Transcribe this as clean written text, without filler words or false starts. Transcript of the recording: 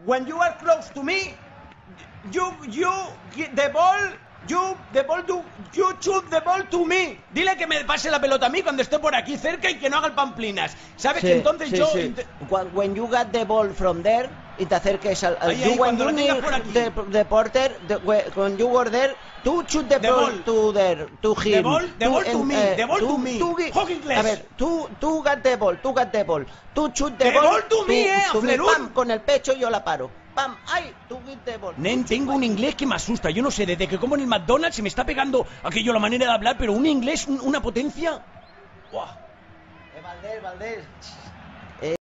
when you are close to me, you get the ball, you shoot the ball to me. Dile que me pase la pelota a mí cuando esté por aquí cerca y que no haga el pamplinas. ¿Sabes? Sí, que entonces sí, yo... sí. When you got the ball from there, y te acerques al Ahí, when cuando you la tengas need por aquí. the porter, when you were there, to shoot the ball to there, to him. The ball to me, the ball to me. Juego inglés. A ver, tú got the ball, to shoot the ball to me, to me, Flerún. pam, con el pecho yo la paro. Pam, ay, to get the ball. Nen, tengo un inglés que me asusta. Yo no sé, desde que como en el McDonald's se me está pegando aquello, la manera de hablar, pero un inglés, una potencia... ¡Buah! Valdés.